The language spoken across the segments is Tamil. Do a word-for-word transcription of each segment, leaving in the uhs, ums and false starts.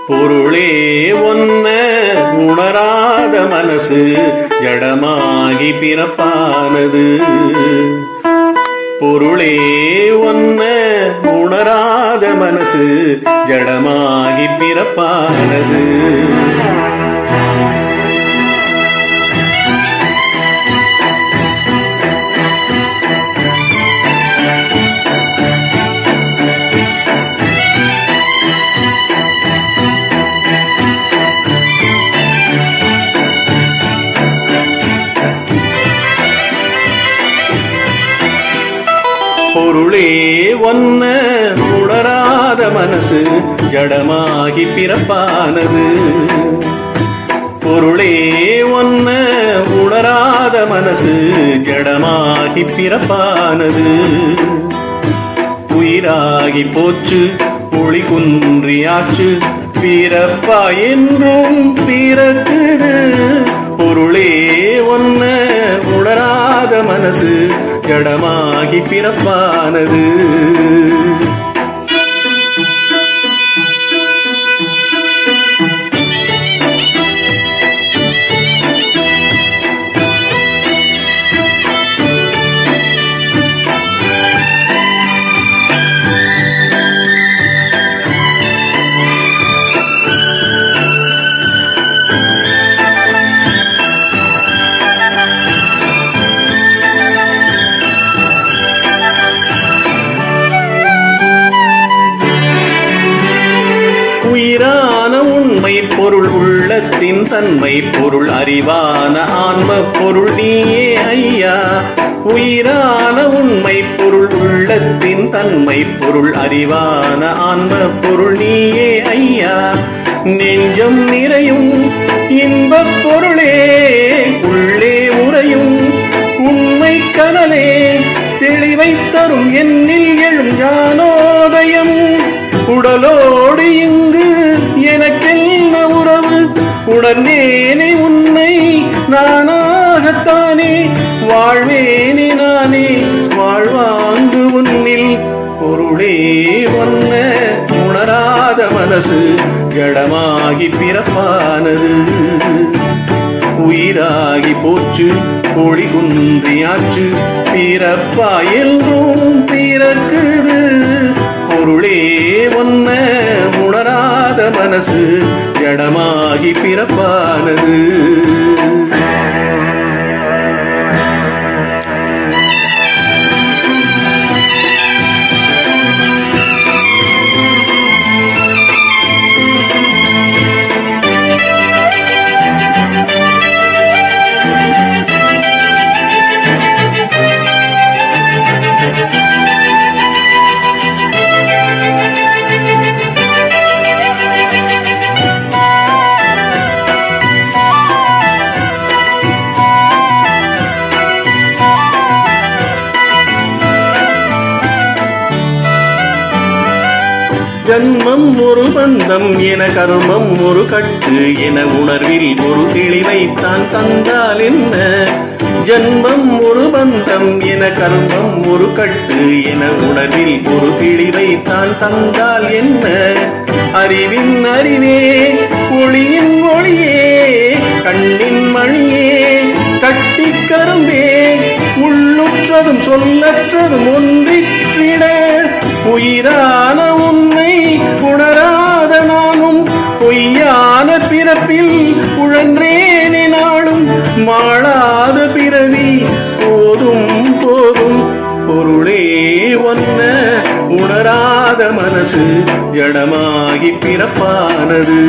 பொருளே ஒன்ன உணராத மனசு ஜடமாகி பிறப்பானது. பொருளே ஒன்ன உணராத மனசு ஜடமாகி பிறப்பானது. பொருளே ஒன்ன உணராத மனசு ஜடமாகி பிறப்பானது. பொருளே ஒன்ன உணராத மனசு ஜடமாகி பிறப்பானது. உயிராகி போச்சு ஒளி குன்றியாச்சு பிறப்பா என்றும் பிறக்குது. பொருளே ஒன்ன உணராத மனசு ஜடமாகி பிறப்பானது. உயிரான உண்மை பொருள் உள்ளத்தின் தன்மை பொருள் அறிவான ஆன்ம பொருள் நீயே ஐயா. உயிரான உண்மை பொருள் உள்ளத்தின் தன்மை பொருள் அறிவான ஆன்ம பொருள் நீயே ஐயா. நெஞ்சம் நிறையும் இன்பப் பொருளே உள்ளே உறையும் உண்மை கனலே தெளிவை தரும் என்னில் எழும் ஞானோதயம். உடலோடு இங்கு எனக்கென்ன உறவு உடனேனே உன்னை நானாகத்தானே வாழ்வேனே நானே வாழ்வாங்கு உன்னில். பொருளே ஒன்ன உணராத மனசு ஜடமாகி பிறப்பானது. உயிராகி போச்சு ஒளி குன்றியாச்சு பிறப்பா என்றும் பிறக்குது. பொருளே ஒன்ன உணராத மனசு ஜடமாகி பிறப்பானது. ஜன்மம் ஒரு பந்தம் என கர்மம் ஒரு கட்டு என உணர்வில் ஒரு தெளிவைத்தான் தந்தால் என்ன. ஜன்மம் ஒரு பந்தம் என கர்மம் ஒரு கட்டு என உணர்வில் ஒரு தெளிவைத்தான் தந்தால் என்ன. அறிவின் அறிவே ஒளியின் ஒளியே கண்ணின் மணியே கட்டி கரும்பே உள்ளுற்றதும் சொல்லற்றதும் ஒன்றிற்றிட. உயிரான உன்னை உணராத நானும் பொய்யான பிறப்பில் உழன்றேனே நாளும். மாளாத பிறவி போதும் போதும். பொருளே ஒன்ன உணராத மனசு ஜடமாகி பிறப்பானது.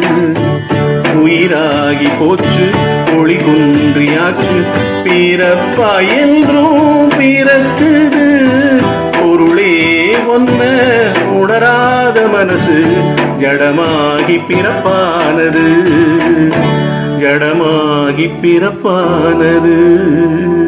உயிராகி போச்சு ஒளி குன்றியாச்சு பிறப்பா என்றும் பிறக்குது. பொருளே ஒன்ன உணராத மனசு ஜடமாகி பிறப்பானது. ஜடமாகி பிறப்பானது.